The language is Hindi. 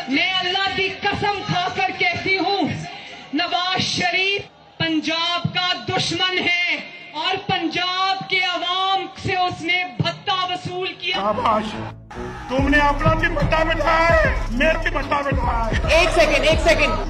मैं अल्लाह की कसम खाकर कहती हूँ, नवाज शरीफ पंजाब का दुश्मन है और पंजाब के अवाम से उसने भत्ता वसूल किया। शाबाश, तुमने अपना भी भत्ता बिठाया, मेरा भी भत्ता बिठाया। एक सेकंड